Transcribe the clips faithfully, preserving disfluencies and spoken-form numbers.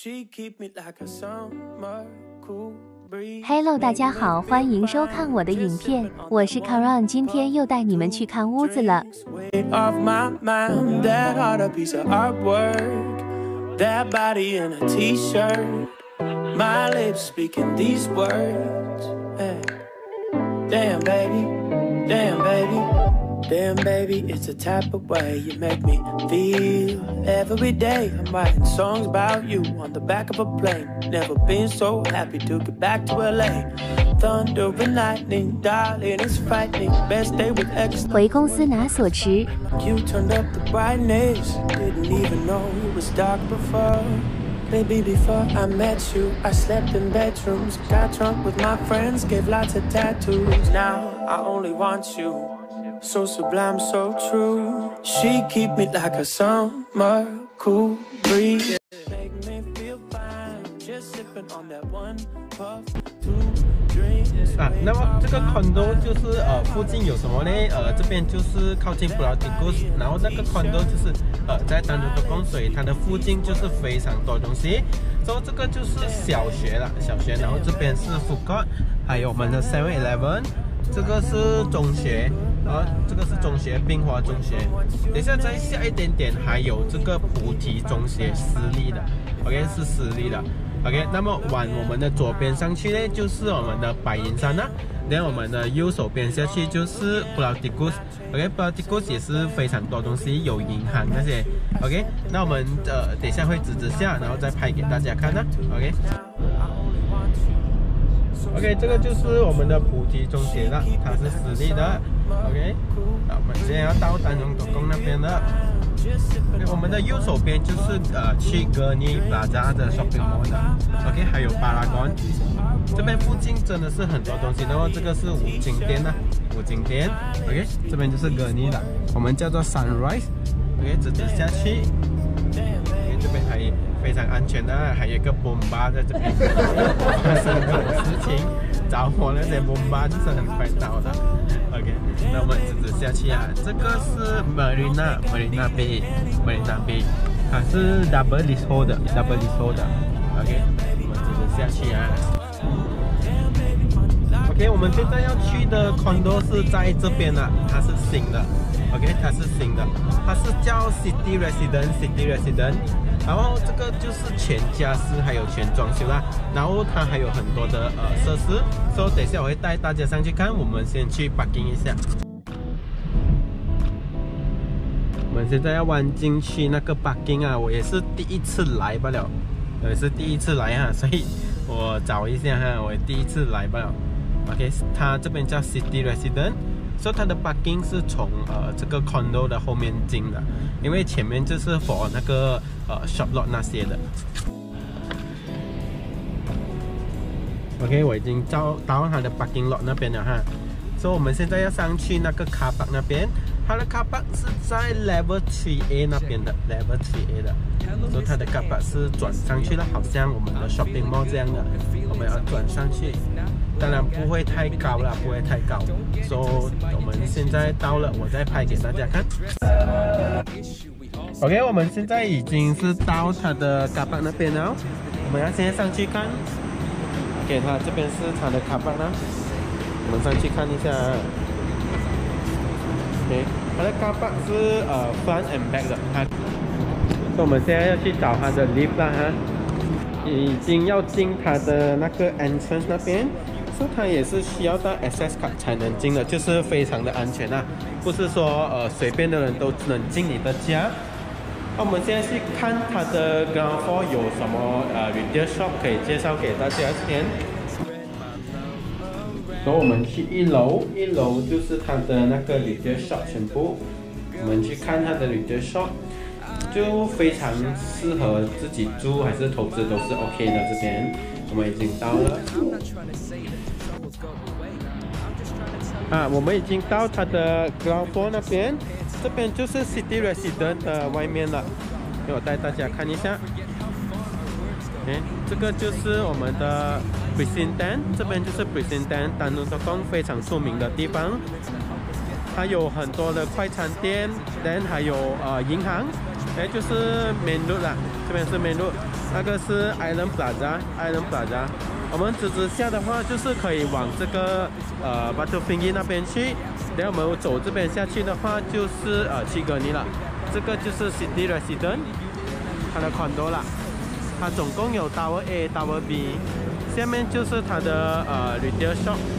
Hello， 大家好，欢迎收看我的影片，我是 Karan， 今天又带你们去看屋子了。 Damn, baby, it's the type of way you make me feel. Every day I'm writing songs about you on the back of a plane. Never been so happy to get back to L A. Thunder and lightning, darling, it's frightening. Best day with X. 回公司拿锁匙。 You turned up the brightness. Didn't even know it was dark before. Maybe before I met you, I slept in bedrooms. Got drunk with my friends, gave lots of tattoos. Now I only want you. So sublime, so true. She keep me like a summer cool breeze. Make me feel fine. Just sipping on that one puff, two drinks. 啊，那么这个 condo 就是呃附近有什么呢？呃，这边就是靠近 Pulau Tikus， 然后那个 condo 就是呃在丹东的供水，它的附近就是非常多东西。所以这个就是小学了，小学，然后这边是 food court， 还有我们的 seven eleven。 这个是中学，啊，这个是中学，滨华中学。等一下再下一点点，还有这个菩提中学私立的 ，OK 是私立的 ，OK。那么往我们的左边上去呢，就是我们的白云山啦。然后我们的右手边下去就是 Pulau Tikus，OK，Pulau Tikus 也是非常多东西，有银行那些 ，OK。那我们呃等一下会指指下，然后再拍给大家看啦 ，OK。 OK， 这个就是我们的菩提中学了，它是私立的。OK， 那我们现在要到丹东狗公那边了。Okay， 我们的右手边就是呃去格尼拉扎的 shopping mall 的。OK， 还有巴拉贡。这边附近真的是很多东西，然后这个是五金店呐，五金店。OK， 这边就是格尼了，我们叫做 Sunrise。OK， 直直下去。OK， 这边还非常安全的，还有一个 bomba 在这边发生这种事情，着火那些 bomba 就是很快到的。OK， 那我们直直下去啊，这个是 Marina Marina Bay Marina Bay， 它是 double leasehold 的 double leasehold 的。OK， 我们直直下去啊。OK， 我们现在要去的 condo 是在这边了，它是新的。OK， 它是新的，它是叫 City Resident City Resident。 然后这个就是全家私还有全装修啦，然后它还有很多的呃设施，所以等一下我会带大家上去看。我们先去 parking 一下。我们现在要弯进去那个 parking 啊，我也是第一次来罢了，我也是第一次来哈，所以我找一下哈，我第一次来罢了。OK， 它这边叫 City Resident。 所以它的 parking 是从呃这个 condo 的后面进的，因为前面就是 for 那个呃 shop lot 那些的。OK， 我已经到到它的 parking lot 那边了哈。所以我们现在要上去那个 car park 那边，它的 car park 是在 level three A 那边的 level three A 的，所以它的 car park 是转上去了，好像我们的 shopping mall 这样的，我们要转上去。 当然不会太高了，不会太高。所以我们现在到了，我再拍给大家看。OK， 我们现在已经是到它的卡巴那边了，我们要现在上去看。OK， 它这边是它的卡巴啦，我们上去看一下。OK， 它的卡巴是呃 front and back 的，它。所以我们现在要去找它的 lift 啦哈，已经要进它的那个 entrance 那边。 它也是需要到 access card 才能进的，就是非常的安全啊，不是说呃随便的人都能进你的家。那我们现在去看它的 ground floor 有什么呃 retail shop 可以介绍给大家先。所以我们去一楼，一楼就是它的那个 retail shop 全部，我们去看它的 retail shop， 就非常适合自己住还是投资都是 OK 的。这边我们已经到了。 啊，我们已经到它的 ground floor 那边，这边就是 City Resident 的外面了。给我带大家看一下。哎，这个就是我们的 Precinct， 这边就是 Precinct， 丹东狗公非常出名的地方。它有很多的快餐店，然后还有呃银行， 哎，就是 Main Road 啦，这边是 Main Road， 那个是 Island Plaza，Island Plaza。我们直直下的话，就是可以往这个呃 Batu Tinggi 那边去。等我们走这边下去的话，就是呃七格尼了。这个就是 City Resident， 它的 condo 啦。它总共有 Tower A、Tower B， 下面就是它的呃 retail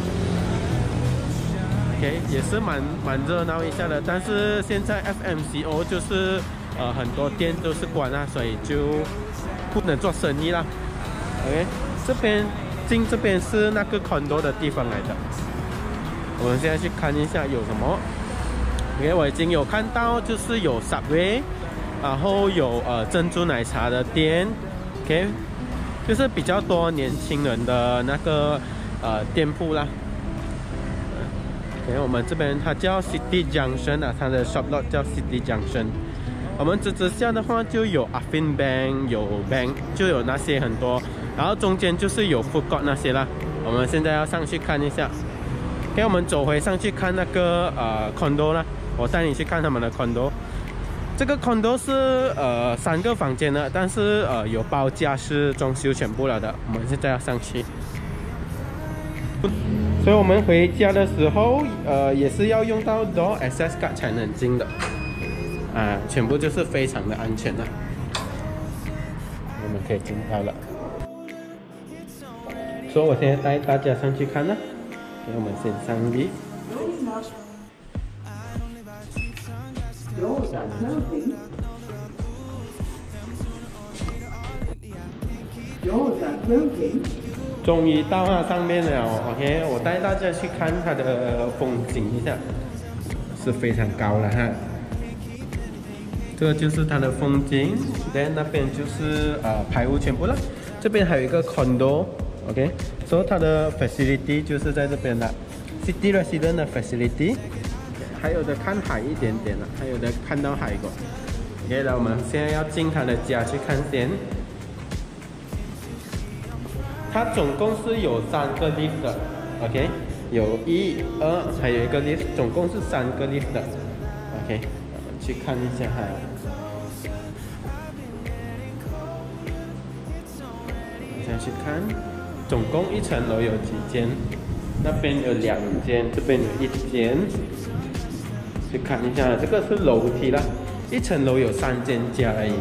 shop。OK， 也是蛮蛮热闹一下的。但是现在 F M C O 就是呃很多店都是关了，所以就不能做生意啦。OK。这边进这边是那个 condo 的地方来的，我们现在去看一下有什么。OK， 我已经有看到，就是有 Subway， 然后有呃珍珠奶茶的店 ，OK， 就是比较多年轻人的那个呃店铺啦。OK， 我们这边它叫 City Junction 啊，它的 shop lot 叫 City Junction。我们直直下的话就有 Affin Bank， 有 Bank， 就有那些很多。然后中间就是有 food court 那些啦，我们现在要上去看一下。OK， 我们走回上去看那个呃 condo 啦，我带你去看他们的 condo。这个 condo 是呃三个房间的，但是呃有包家私装修全部了的。我们现在要上去，所以我们回家的时候呃也是要用到 door access card 才能进的，啊，全部就是非常的安全的。我们可以进到了。所以我现在带大家上去看了，给我们先上lift。终于到它上面了 ，OK， 我带大家去看它的风景一下，是非常高了哈。这个就是它的风景，在那边就是呃排污全部了，这边还有一个 condo。OK， 所以它的 facility 就是在这边的 City Resident 的 facility， 还有的看海一点点了，还有的看到海过。OK， 那我们现在要进他的家去看先。它总共是有三个 lift 的 ，OK， 有一、二，还有一个 lift， 总共是三个 lift 的 ，OK， 我们去看一下哈。现在去看。总共一层楼有几间？那边有两间，这边有一间。去看一下，这个是楼梯啦，一层楼有三间家而已。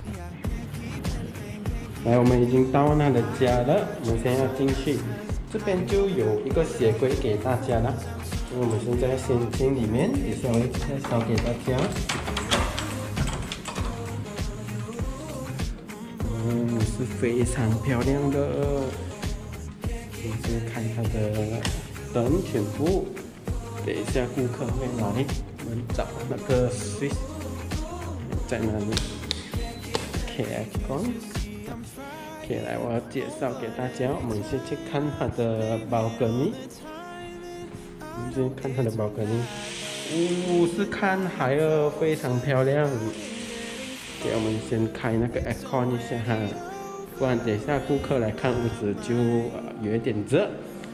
来，我们已经到那的家了，我们现在要进去。这边就有一个鞋柜给大家了，所以我们现在先进里面，也稍微介绍给大家。嗯，是非常漂亮的。我们先看它的灯全部，等一下顾客会来，我们找那个 switch 在哪里 ？K icon。OK， 来，我要介绍给大家，我们先去看它的balcony。我们先看它的balcony，哦，是看海哦，非常漂亮。给我们先开那个 aircon 一下哈。不然等一下顾客来看屋子就、呃、有一点热。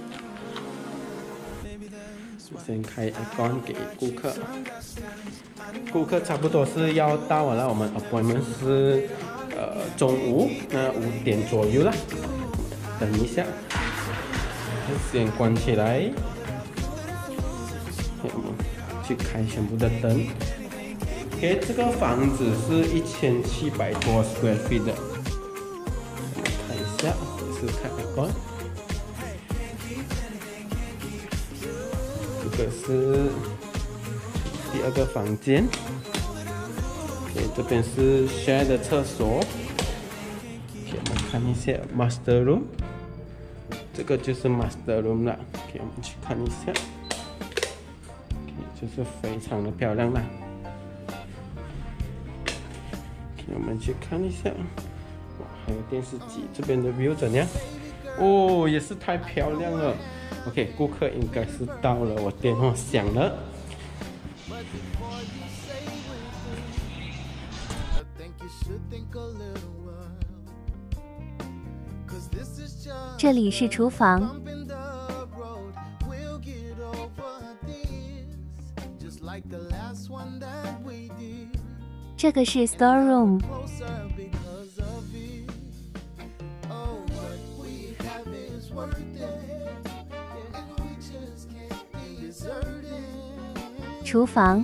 先开 aircon 给顾客，顾客差不多是要到了，我们 appointment 是呃中午那五点左右了。等一下，先关起来，我们去开全部的灯。OK， 这个房子是一千七百多 square feet 的。呀，也是看 aircon， 这个是第二个房间。OK， 这边是 share 的厕所。OK， 我们看一下 master room， 这个就是 master room 了。OK， 我们去看一下。OK， 就是非常的漂亮啦。OK， 我们去看一下。还有电视机，这边的 view 怎样？哦，也是太漂亮了。OK， 顾客应该是到了，我电话响了。 这里是厨房。 这个是 storeroom。厨房。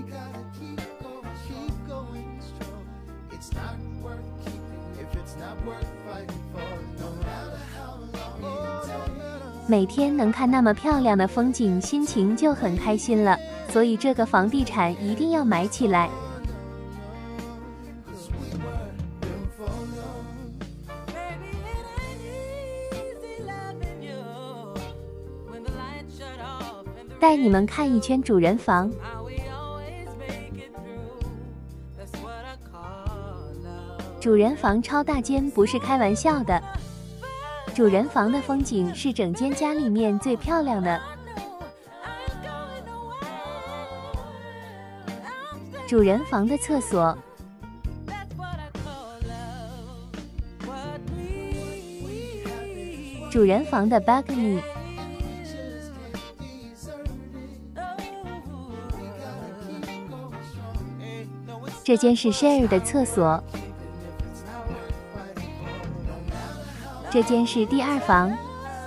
每天能看那么漂亮的风景，心情就很开心了，所以这个房地产一定要买起来。带你们看一圈主人房。主人房超大间，不是开玩笑的。主人房的风景是整间家里面最漂亮的。主人房的厕所。主人房的 balcony。这间是 share 的厕所。这间是第二房。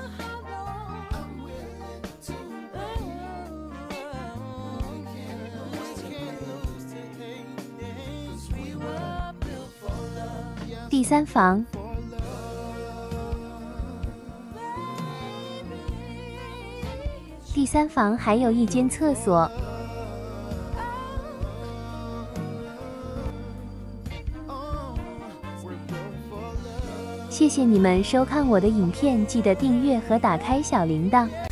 第三房。第三房还有一间厕所。谢谢你们收看我的影片，记得订阅和打开小铃铛。